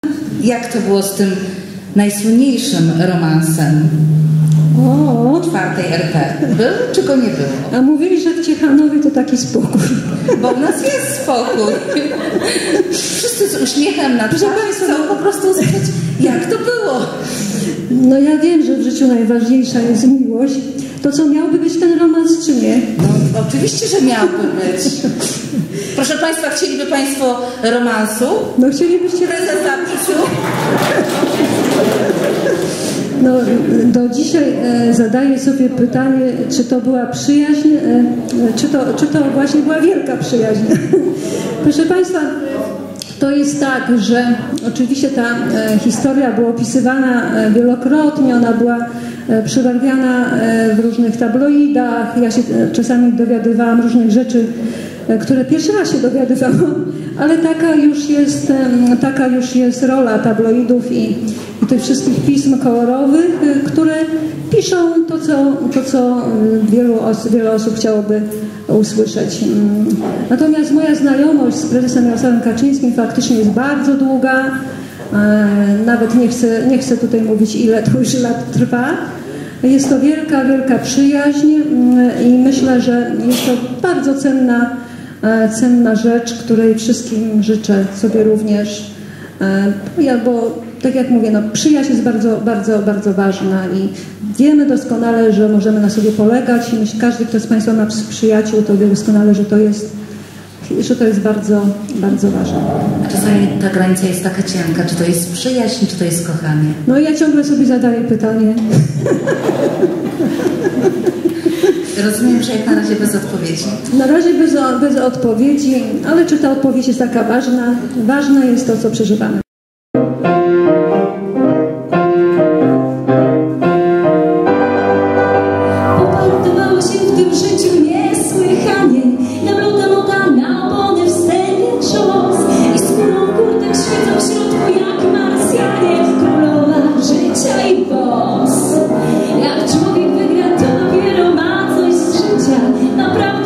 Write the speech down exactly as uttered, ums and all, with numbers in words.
Jak to było z tym najsłynniejszym romansem O, czwartej R P? Był czy go nie było? a mówili, że w Ciechanowie to taki spokój. Bo u nas jest spokój. Wszyscy z uśmiechem na twarzy chcą po prostu usłyszeć, jak to było. No ja wiem, że w życiu najważniejsza jest miłość. To co, miałby być ten romans, czy nie? No oczywiście, że miałby być. Proszę Państwa, chcieliby Państwo romansu? No chcielibyście... Prezes zapisu? No, do dzisiaj e, zadaję sobie pytanie, czy to była przyjaźń, e, czy, to, czy to właśnie była wielka przyjaźń. Proszę Państwa, to jest tak, że oczywiście ta e, historia była opisywana e, wielokrotnie, ona była e, przebarwiana e, w różnych tabloidach, ja się e, czasami dowiadywałam różnych rzeczy, e, które pierwszy raz się dowiadywałam, ale taka już jest, e, taka już jest rola tabloidów i, i tych wszystkich pism kolorowych, e, które piszą to, co, to, co wielu os wiele osób chciałoby usłyszeć. Natomiast moja znajomość z prezesem Jarosławem Kaczyńskim faktycznie jest bardzo długa. Nawet nie chcę, nie chcę tutaj mówić, ile to już lat trwa. Jest to wielka, wielka przyjaźń i myślę, że jest to bardzo cenna, cenna rzecz, której wszystkim życzę sobie również. Ja, bo tak jak mówię, no, przyjaźń jest bardzo, bardzo, bardzo ważna i wiemy doskonale, że możemy na sobie polegać i myślę, każdy, kto z Państwa ma przyjaciół, to wie doskonale, że to jest, że to jest bardzo, bardzo ważne. A czasami ta granica jest taka cienka, czy to jest przyjaźń, czy to jest kochanie? No ja ciągle sobie zadaję pytanie. Rozumiem, że jak na razie bez odpowiedzi. Na razie bez, bez odpowiedzi, ale czy ta odpowiedź jest taka ważna? Ważne jest to, co przeżywamy. Popartowało się w tym życiu niesłychanie. Na lota lota, na opony wstępnie czos. I skórą kurtek świecą w środku jak Marsjanie. Królowa życia i boss. Jak człowiek wygra, to dopiero ma coś z życia. Naprawdę